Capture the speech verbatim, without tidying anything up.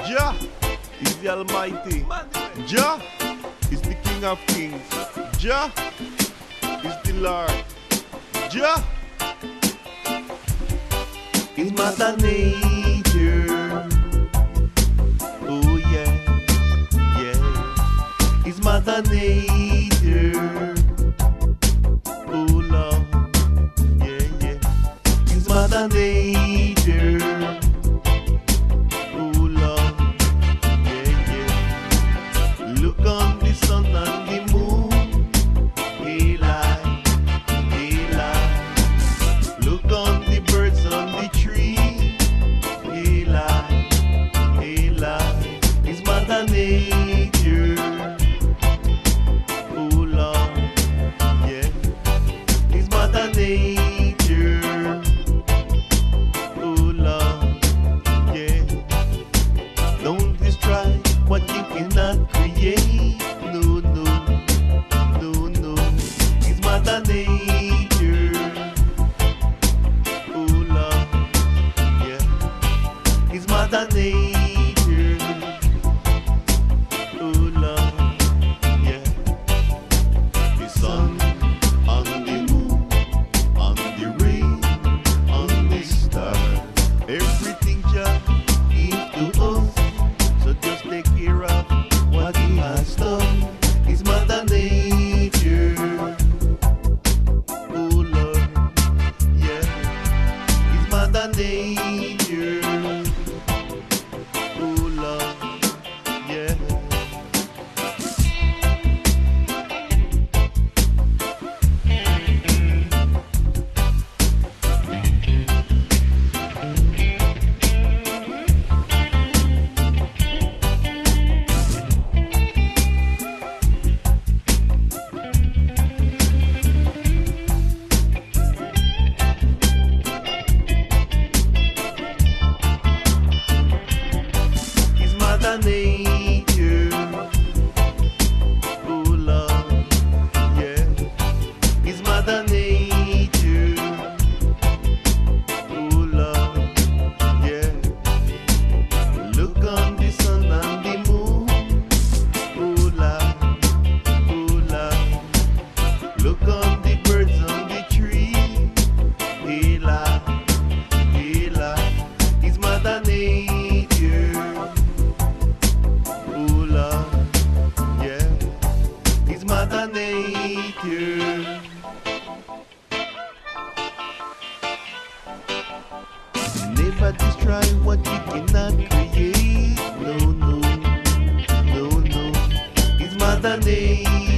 Jah is the Almighty. Jah is the King of Kings. Jah is the Lord. Jah is Mother Nature. Oh yeah, yeah. Is Mother Nature. Oh Lord, yeah, yeah. Is Mother Nature. Oh Lord, yeah, yeah. Look on the sun and the moon. Hey, light, hey, light. Look on the birds on the tree. Hey, light, hey, light. It's Mother Nature. Oh Lord, yeah. It's Mother Nature. Oh Lord, yeah. Don't destroy what you cannot create. No, no, no, no. It's Mother Nature. Oh Lord, yeah. It's Mother Nature. Oh Lord, yeah. The sun, on the moon, on the rain, on the star, everything just gives to us. So just take care of what He has done. It's Mother Nature. Oh Lord, yeah. It's Mother Nature. Oh Lord, yeah. It's Mother Nature. Oh Lord, yeah. It's Mother Nature. Oh Lord, yeah. Look on the sun and the moon. Oh Lord, oh Lord. Look on the birds on the tree. Hey Lord, hey Lord. It's Mother Nature. Oh Lord, yeah. It's Mother Nature. Never destroy what you cannot create. No, no, no, no. It's Mother Nature.